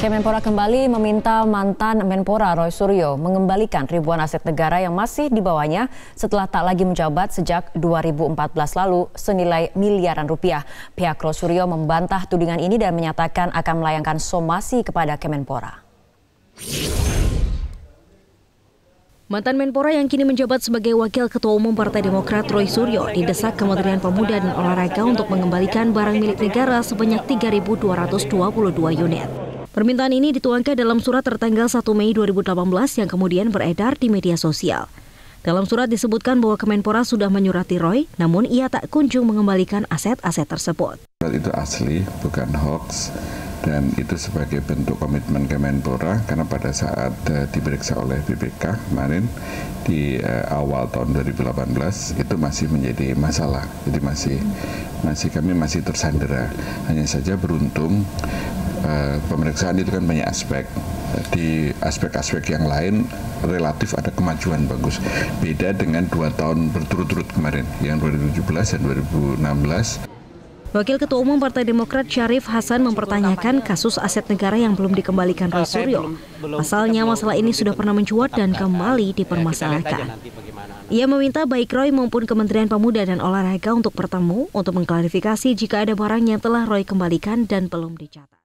Kemenpora kembali meminta mantan Menpora Roy Suryo mengembalikan ribuan aset negara yang masih dibawanya setelah tak lagi menjabat sejak 2014 lalu senilai miliaran rupiah. Pihak Roy Suryo membantah tudingan ini dan menyatakan akan melayangkan somasi kepada Kemenpora. Mantan Menpora yang kini menjabat sebagai Wakil Ketua Umum Partai Demokrat Roy Suryo didesak Kementerian Pemuda dan Olahraga untuk mengembalikan barang milik negara sebanyak 3.222 unit. Permintaan ini dituangkan dalam surat tertanggal 1 Mei 2018 yang kemudian beredar di media sosial. Dalam surat disebutkan bahwa Kemenpora sudah menyurati Roy, namun ia tak kunjung mengembalikan aset-aset tersebut. Itu asli, bukan hoax. Dan itu sebagai bentuk komitmen Kemenpora karena pada saat diperiksa oleh BPK kemarin di awal tahun 2018 itu masih menjadi masalah. Jadi kami masih tersandera. Hanya saja beruntung pemeriksaan itu kan banyak aspek. Di aspek-aspek yang lain relatif ada kemajuan bagus. Beda dengan 2 tahun berturut-turut kemarin yang 2017 dan 2016. Wakil Ketua Umum Partai Demokrat Syarif Hasan mempertanyakan kasus aset negara yang belum dikembalikan Roy Suryo. Pasalnya masalah ini sudah pernah mencuat dan kembali dipermasalahkan. Ia meminta baik Roy maupun Kementerian Pemuda dan Olahraga untuk bertemu untuk mengklarifikasi jika ada barang yang telah Roy kembalikan dan belum dicatat.